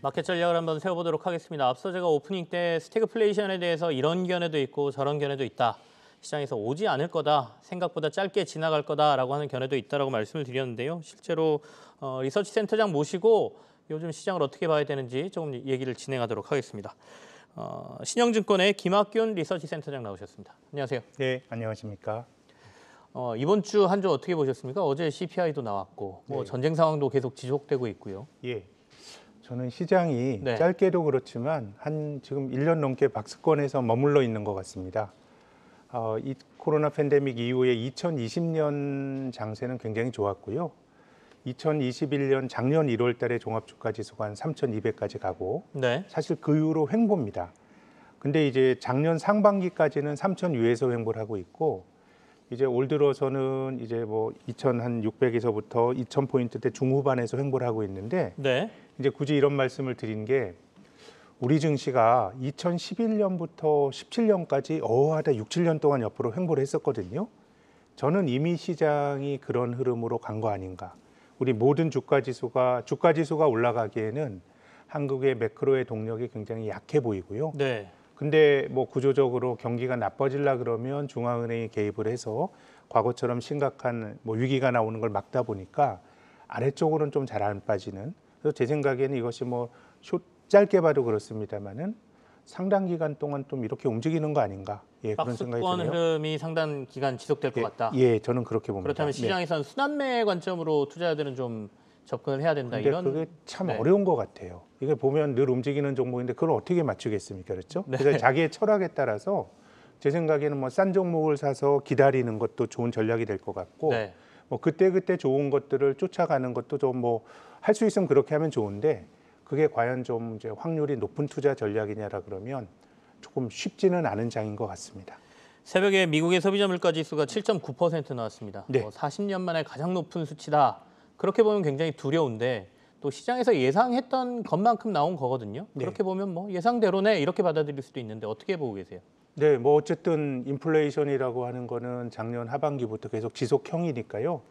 마켓 전략을 한번 세워보도록 하겠습니다. 앞서 제가 오프닝 때 스태그플레이션에 대해서 이런 견해도 있고 저런 견해도 있다. 시장에서 오지 않을 거다. 생각보다 짧게 지나갈 거다라고 하는 견해도 있다라고 말씀을 드렸는데요. 실제로 리서치 센터장 모시고 요즘 시장을 어떻게 봐야 되는지 조금 얘기를 진행하도록 하겠습니다. 신영증권의 김학균 리서치 센터장 나오셨습니다. 안녕하세요. 네, 안녕하십니까. 이번 주 한 주 어떻게 보셨습니까? 어제 CPI도 나왔고 네. 전쟁 상황도 계속 지속되고 있고요. 예, 저는 시장이 네. 짧게도 그렇지만 지금 1년 넘게 박스권에서 머물러 있는 것 같습니다. 이 코로나 팬데믹 이후에 2020년 장세는 굉장히 좋았고요. 2021년 작년 1월 달에 종합주가지수가 한 3,200까지 가고 네. 사실 그 이후로 횡보입니다. 근데 이제 작년 상반기까지는 3,000 위에서 횡보를 하고 있고 이제 올 들어서는 이제 뭐 2,600에서부터 2,000포인트대 중후반에서 횡보를 하고 있는데 네. 이제 굳이 이런 말씀을 드린 게 우리 증시가 2011년부터 17년까지 어하다 6, 7년 동안 옆으로 횡보를 했었거든요. 저는 이미 시장이 그런 흐름으로 간 거 아닌가. 우리 모든 주가지수가 올라가기에는 한국의 매크로의 동력이 굉장히 약해 보이고요. 네. 근데 뭐 구조적으로 경기가 나빠지려 그러면 중앙은행이 개입을 해서 과거처럼 심각한 뭐 위기가 나오는 걸 막다 보니까 아래쪽으로는 좀 잘 안 빠지는. 그래서 제 생각에는 이것이 뭐 짧게 봐도 그렇습니다만은 상당 기간 동안 좀 이렇게 움직이는 거 아닌가. 예, 그런 생각이 박스권 드네요. 흐름이 상당 기간 지속될 것 같다. 예, 저는 그렇게 봅니다. 그렇다면 시장에서는 순환매 관점으로 투자자들은 좀 접근을 해야 된다. 근데 이런 그게 참 네. 어려운 것 같아요. 이게 보면 늘 움직이는 종목인데 그걸 어떻게 맞추겠습니까, 그렇죠? 네. 그래서 자기의 철학에 따라서 제 생각에는 뭐 싼 종목을 사서 기다리는 것도 좋은 전략이 될 것 같고, 네. 뭐 그때 좋은 것들을 쫓아가는 것도 좀 뭐 할 수 있으면 그렇게 하면 좋은데 그게 과연 좀 이제 확률이 높은 투자 전략이냐라 그러면 조금 쉽지는 않은 장인 것 같습니다. 새벽에 미국의 소비자 물가 지수가 7.9% 나왔습니다. 네. 40년 만에 가장 높은 수치다. 그렇게 보면 굉장히 두려운데 또 시장에서 예상했던 것만큼 나온 거거든요. 네. 그렇게 보면 뭐 예상대로네 이렇게 받아들일 수도 있는데 어떻게 보고 계세요? 네, 뭐 어쨌든 인플레이션이라고 하는 거는 작년 하반기부터 계속 지속형이니까요.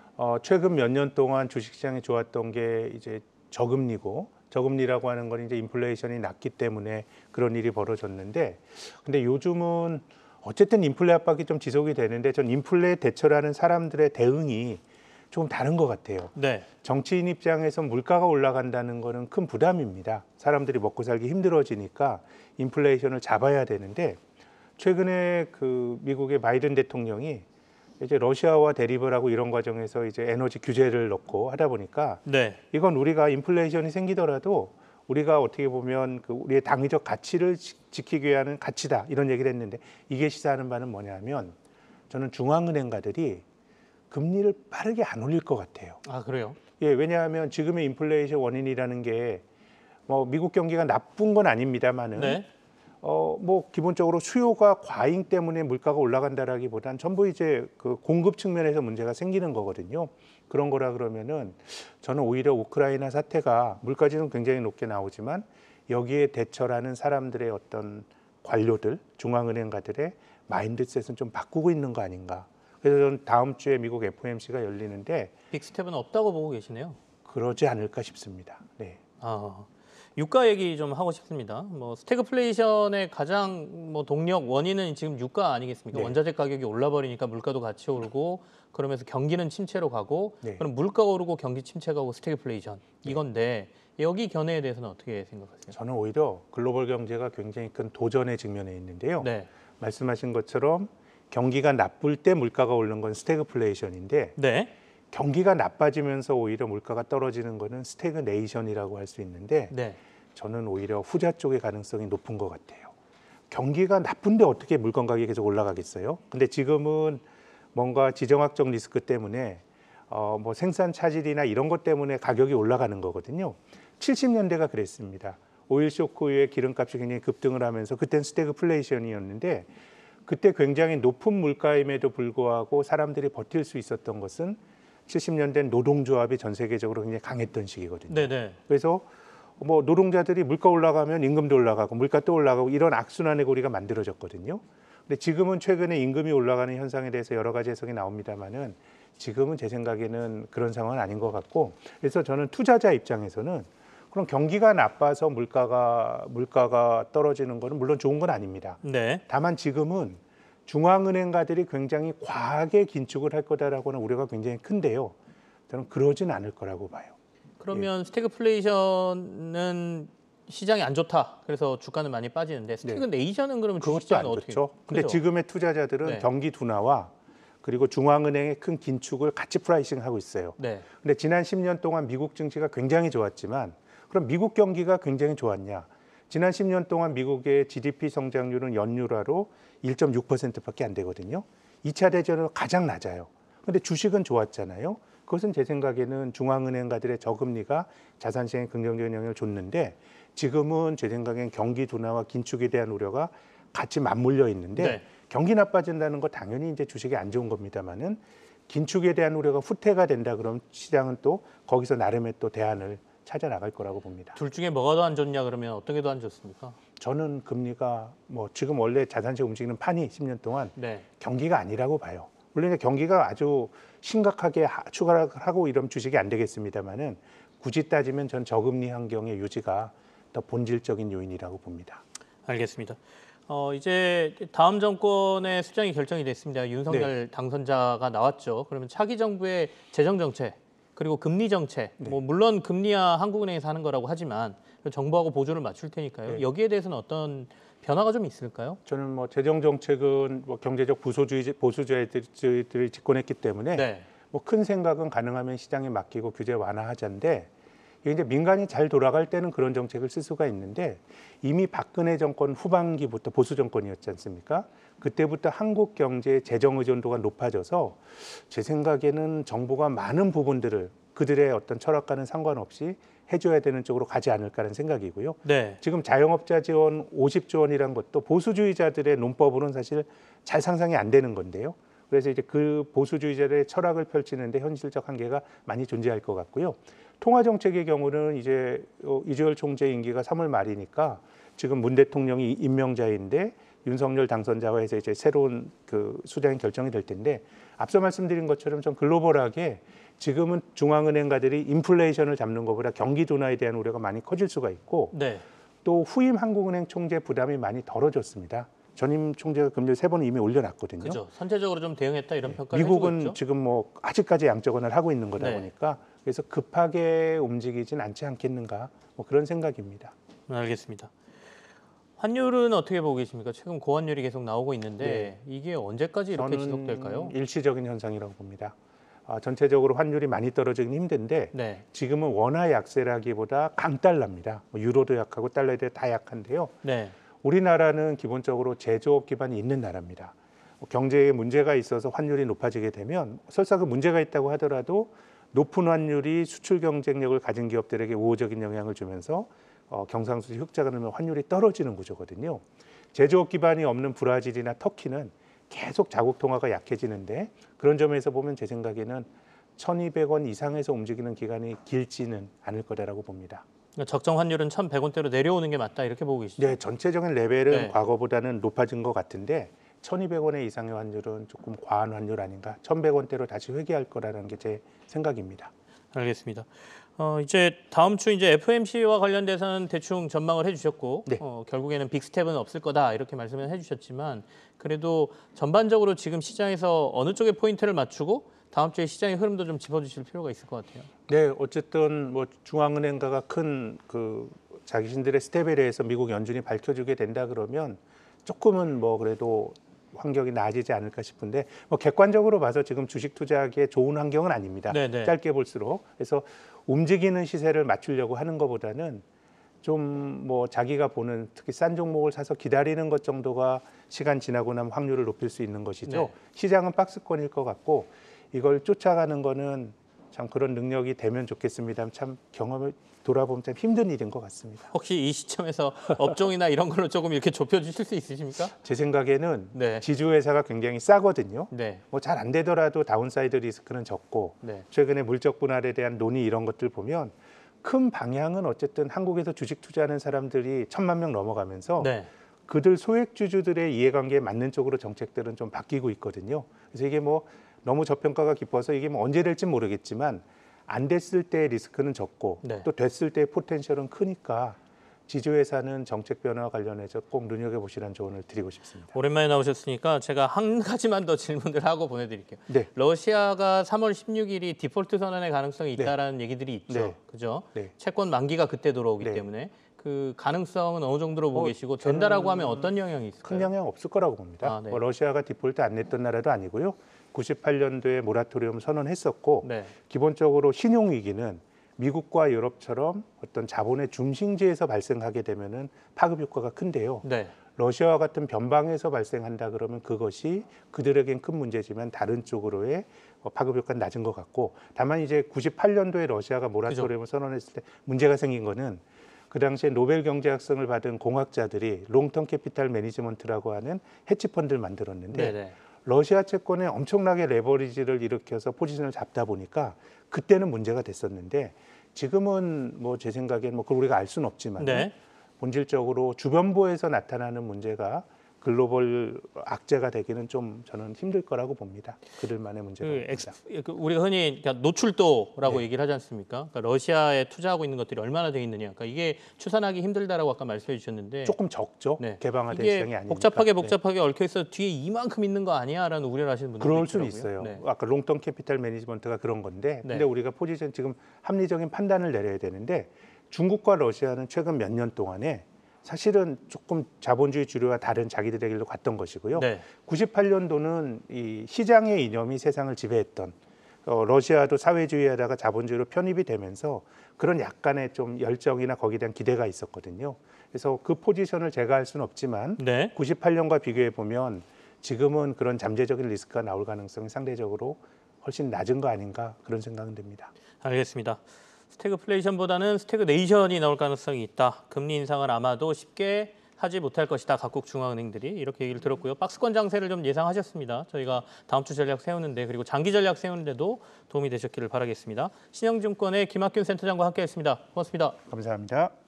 최근 몇 년 동안 주식시장이 좋았던 게 이제 저금리고 저금리라고 하는 건 이제 인플레이션이 낮기 때문에 그런 일이 벌어졌는데 근데 요즘은 어쨌든 인플레 압박이 좀 지속이 되는데 전 인플레 대처라는 사람들의 대응이 조금 다른 것 같아요. 네. 정치인 입장에서 물가가 올라간다는 거는 큰 부담입니다. 사람들이 먹고 살기 힘들어지니까 인플레이션을 잡아야 되는데 최근에 그 미국의 바이든 대통령이 이제 러시아와 대립을 하고 이런 과정에서 이제 에너지 규제를 넣고 하다 보니까 네. 이건 우리가 인플레이션이 생기더라도 우리가 어떻게 보면 그 우리의 당위적 가치를 지키기 위한 가치다 이런 얘기를 했는데 이게 시사하는 바는 뭐냐면 저는 중앙은행가들이 금리를 빠르게 안 올릴 것 같아요. 아, 그래요? 예, 왜냐하면 지금의 인플레이션 원인이라는 게 뭐 미국 경기가 나쁜 건 아닙니다만은 네. 뭐 기본적으로 수요가 과잉 때문에 물가가 올라간다라기보단 전부 이제 그 공급 측면에서 문제가 생기는 거거든요. 그런 거라 그러면은 저는 오히려 우크라이나 사태가 물가지는 굉장히 높게 나오지만 여기에 대처라는 사람들의 어떤 관료들, 중앙은행가들의 마인드셋은 좀 바꾸고 있는 거 아닌가. 그래서 저는 다음 주에 미국 FOMC가 열리는데 빅스텝은 없다고 보고 계시네요. 그러지 않을까 싶습니다. 네. 유가 얘기 좀 하고 싶습니다. 뭐 스태그플레이션의 가장 뭐 동력 원인은 지금 유가 아니겠습니까? 네. 원자재 가격이 올라 버리니까 물가도 같이 오르고 그러면서 경기는 침체로 가고 네. 그럼 물가가 오르고 경기 침체가 오고 스태그플레이션 이건데 여기 견해에 대해서는 어떻게 생각하세요? 저는 오히려 글로벌 경제가 굉장히 큰 도전에 직면해 있는데요. 네. 말씀하신 것처럼 경기가 나쁠 때 물가가 오르는 건 스태그플레이션인데 네. 경기가 나빠지면서 오히려 물가가 떨어지는 거는 스태그네이션이라고 할 수 있는데 네. 저는 오히려 후자 쪽의 가능성이 높은 것 같아요. 경기가 나쁜데 어떻게 물건 가격이 계속 올라가겠어요? 근데 지금은 뭔가 지정학적 리스크 때문에 뭐 생산 차질이나 이런 것 때문에 가격이 올라가는 거거든요. 70년대가 그랬습니다. 오일 쇼크 이후에 기름값이 굉장히 급등을 하면서 그땐 스태그플레이션이었는데 그때 굉장히 높은 물가임에도 불구하고 사람들이 버틸 수 있었던 것은 70년대 노동조합이 전 세계적으로 굉장히 강했던 시기거든요. 네네. 그래서 뭐 노동자들이 물가 올라가면 임금도 올라가고 물가 또 올라가고 이런 악순환의 고리가 만들어졌거든요. 근데 지금은 최근에 임금이 올라가는 현상에 대해서 여러 가지 해석이 나옵니다만은 지금은 제 생각에는 그런 상황은 아닌 것 같고 그래서 저는 투자자 입장에서는 그럼 경기가 나빠서 물가가 떨어지는 거는 물론 좋은 건 아닙니다. 네. 다만 지금은 중앙은행가들이 굉장히 과하게 긴축을 할 거다라고 하는 우려가 굉장히 큰데요. 저는 그러진 않을 거라고 봐요. 그러면 스태그플레이션은 시장이 안 좋다. 그래서 주가는 많이 빠지는데 스태그네이션은 그러면 그것도 주식시장은 안 어떻게? 좋죠. 근데 그죠? 지금의 투자자들은 네. 경기 둔화와 그리고 중앙은행의 큰 긴축을 같이 프라이싱하고 있어요. 네. 근데 지난 10년 동안 미국 증시가 굉장히 좋았지만 그럼 미국 경기가 굉장히 좋았냐? 지난 10년 동안 미국의 GDP 성장률은 연율화로 1.6%밖에 안 되거든요. 2차 대전으로 가장 낮아요. 근데 주식은 좋았잖아요. 그것은 제 생각에는 중앙은행가들의 저금리가 자산 시장에 긍정적인 영향을 줬는데 지금은 제 생각엔 경기 둔화와 긴축에 대한 우려가 같이 맞물려 있는데 네. 경기 나빠진다는 거 당연히 이제 주식이 안 좋은 겁니다만은 긴축에 대한 우려가 후퇴가 된다 그럼 시장은 또 거기서 나름의 또 대안을 찾아 나갈 거라고 봅니다. 둘 중에 뭐가 더 안 좋냐 그러면 어떤 게 더 안 좋습니까? 저는 금리가 뭐 지금 원래 자산시장 움직이는 판이 10년 동안 네. 경기가 아니라고 봐요. 물론 이제 경기가 아주 심각하게 추가하고 이러면 주식이 안 되겠습니다만은 굳이 따지면 전 저금리 환경의 유지가 더 본질적인 요인이라고 봅니다. 알겠습니다. 이제 다음 정권의 수장이 결정이 됐습니다. 윤석열 당선자가 나왔죠. 그러면 차기 정부의 재정 정책 그리고 금리 정책, 뭐 물론 금리야 한국은행에서 하는 거라고 하지만 정부하고 보조를 맞출 테니까요. 여기에 대해서는 어떤 변화가 좀 있을까요? 저는 뭐 재정 정책은 뭐 경제적 보수주의들이 집권했기 때문에 뭐 큰 생각은 가능하면 시장에 맡기고 규제 완화하자인데 이게 이제 민간이 잘 돌아갈 때는 그런 정책을 쓸 수가 있는데 이미 박근혜 정권 후반기부터 보수 정권이었지 않습니까? 그때부터 한국 경제의 재정 의존도가 높아져서 제 생각에는 정부가 많은 부분들을 그들의 어떤 철학과는 상관없이 해줘야 되는 쪽으로 가지 않을까라는 생각이고요. 네. 지금 자영업자 지원 50조 원이란 것도 보수주의자들의 논법으로는 사실 잘 상상이 안 되는 건데요. 그래서 이제 그 보수주의자들의 철학을 펼치는데 현실적 한계가 많이 존재할 것 같고요. 통화 정책의 경우는 이제 이주열 총재 임기가 3월 말이니까 지금 문 대통령이 임명자인데 윤석열 당선자와 해서 이제 새로운 그 수장이 결정이 될 텐데 앞서 말씀드린 것처럼 좀 글로벌하게 지금은 중앙은행가들이 인플레이션을 잡는 것보다 경기 둔화에 대한 우려가 많이 커질 수가 있고 또 후임 한국은행 총재 부담이 많이 덜어졌습니다. 전임 총재가 금리 3번 이미 올려놨거든요. 그렇죠. 선제적으로 좀 대응했다 이런 평가를 미국은 해주고 있죠? 지금 뭐 아직까지 양적완을 하고 있는 거다 보니까 그래서 급하게 움직이진 않지 않겠는가 뭐 그런 생각입니다. 알겠습니다. 환율은 어떻게 보고 계십니까? 최근 고환율이 계속 나오고 있는데 이게 언제까지 이렇게 지속될까요? 일시적인 현상이라고 봅니다. 전체적으로 환율이 많이 떨어지긴 힘든데 지금은 원화 약세라기보다 강달러입니다. 유로도 약하고 달러도 다 약한데요. 우리나라는 기본적으로 제조업 기반이 있는 나라입니다. 경제에 문제가 있어서 환율이 높아지게 되면 설사 그 문제가 있다고 하더라도 높은 환율이 수출 경쟁력을 가진 기업들에게 우호적인 영향을 주면서 경상수지 흑자가 늘면 환율이 떨어지는 구조거든요. 제조업 기반이 없는 브라질이나 터키는 계속 자국 통화가 약해지는데 그런 점에서 보면 제 생각에는 1,200원 이상에서 움직이는 기간이 길지는 않을 거다라고 봅니다. 그러니까 적정 환율은 1,100원대로 내려오는 게 맞다 이렇게 보고 계시죠? 네, 전체적인 레벨은 과거보다는 높아진 것 같은데 1,200원 이상의 환율은 조금 과한 환율 아닌가? 1,100원대로 다시 회귀할 거라는 게 제 생각입니다. 알겠습니다. 이제 다음 주 이제 FOMC와 관련돼서는 대충 전망을 해주셨고 결국에는 빅스텝은 없을 거다 이렇게 말씀을 해주셨지만 그래도 전반적으로 지금 시장에서 어느 쪽에 포인트를 맞추고 다음 주에 시장의 흐름도 좀 짚어주실 필요가 있을 것 같아요. 네, 어쨌든 뭐 중앙은행가가 큰 그 자기신들의 스텝에 대해서 미국 연준이 밝혀주게 된다 그러면 조금은 뭐 그래도 환경이 나아지지 않을까 싶은데 뭐 객관적으로 봐서 지금 주식 투자하기에 좋은 환경은 아닙니다. 짧게 볼수록 그래서 움직이는 시세를 맞추려고 하는 것보다는 좀 뭐 자기가 보는 특히 싼 종목을 사서 기다리는 것 정도가 시간 지나고 나면 확률을 높일 수 있는 것이죠. 시장은 박스권일 것 같고 이걸 쫓아가는 거는 참 그런 능력이 되면 좋겠습니다. 참 경험을 돌아보면 참 힘든 일인 것 같습니다. 혹시 이 시점에서 업종이나 이런 걸로 조금 이렇게 좁혀주실 수 있으십니까? 제 생각에는 지주회사가 굉장히 싸거든요. 뭐 잘 안 되더라도 다운사이드 리스크는 적고 최근에 물적 분할에 대한 논의 이런 것들 보면 큰 방향은 어쨌든 한국에서 주식 투자하는 사람들이 1,000만 명 넘어가면서 그들 소액주주들의 이해관계에 맞는 쪽으로 정책들은 좀 바뀌고 있거든요. 그래서 이게 뭐 너무 저평가가 깊어서 이게 뭐 언제 될지 모르겠지만 안 됐을 때 리스크는 적고 네. 또 됐을 때 포텐셜은 크니까 지주회사는 정책 변화와 관련해서 꼭 눈여겨보시라는 조언을 드리고 싶습니다. 오랜만에 나오셨으니까 제가 한 가지만 더 질문을 하고 보내드릴게요. 네. 러시아가 3월 16일이 디폴트 선언의 가능성이 있다라는 얘기들이 있죠. 네. 그죠? 네. 채권 만기가 그때 들어오기 네. 때문에 그 가능성은 어느 정도로 보고 계시고 저는 된다라고 하면 어떤 영향이 있을까요? 큰 영향 없을 거라고 봅니다. 아, 네. 뭐 러시아가 디폴트 안 냈던 나라도 아니고요. 98년도에 모라토리엄 선언했었고 네. 기본적으로 신용 위기는 미국과 유럽처럼 어떤 자본의 중심지에서 발생하게 되면은 파급 효과가 큰데요. 네. 러시아와 같은 변방에서 발생한다 그러면 그것이 그들에겐 큰 문제지만 다른 쪽으로의 파급 효과는 낮은 것 같고, 다만 이제 98년도에 러시아가 모라토리엄을 선언했을 때 문제가 생긴 거는 그 당시에 노벨 경제학상을 받은 공학자들이 롱텀 캐피탈 매니지먼트라고 하는 헤지펀드를 만들었는데 네네. 러시아 채권에 엄청나게 레버리지를 일으켜서 포지션을 잡다 보니까 그때는 문제가 됐었는데 지금은 뭐 제 생각엔 뭐 그걸 우리가 알 수는 없지만 네. 본질적으로 주변부에서 나타나는 문제가 글로벌 악재가 되기는 좀 저는 힘들 거라고 봅니다. 그들만의 문제가 옵니다. 우리가 흔히 그러니까 노출도라고 네. 얘기를 하지 않습니까? 그러니까 러시아에 투자하고 있는 것들이 얼마나 돼 있느냐. 그러니까 이게 추산하기 힘들다라고 아까 말씀해 주셨는데 조금 적죠. 네. 개방화된 이게 시장이 아니니까. 복잡하게 얽혀 있어 뒤에 이만큼 있는 거 아니야라는 우려를 하시는 분들도 그럴 수는 있더라고요. 있어요. 네. 아까 롱텀 캐피탈 매니지먼트가 그런 건데, 네. 근데 우리가 포지션 지금 합리적인 판단을 내려야 되는데 중국과 러시아는 최근 몇 년 동안에 사실은 조금 자본주의 주류와 다른 자기들의 길로 갔던 것이고요. 네. 98년도는 이 시장의 이념이 세상을 지배했던 러시아도 사회주의하다가 자본주의로 편입이 되면서 그런 약간의 좀 열정이나 거기에 대한 기대가 있었거든요. 그래서 그 포지션을 제가 할 수는 없지만 네. 98년과 비교해 보면 지금은 그런 잠재적인 리스크가 나올 가능성이 상대적으로 훨씬 낮은 거 아닌가 그런 생각은 듭니다. 알겠습니다. 스태그플레이션보다는 스태그네이션이 나올 가능성이 있다. 금리 인상을 아마도 쉽게 하지 못할 것이다. 각국 중앙은행들이 이렇게 얘기를 들었고요. 박스권 장세를 좀 예상하셨습니다. 저희가 다음 주 전략 세우는데 그리고 장기 전략 세우는데도 도움이 되셨기를 바라겠습니다. 신영증권의 김학균 센터장과 함께했습니다. 고맙습니다. 감사합니다.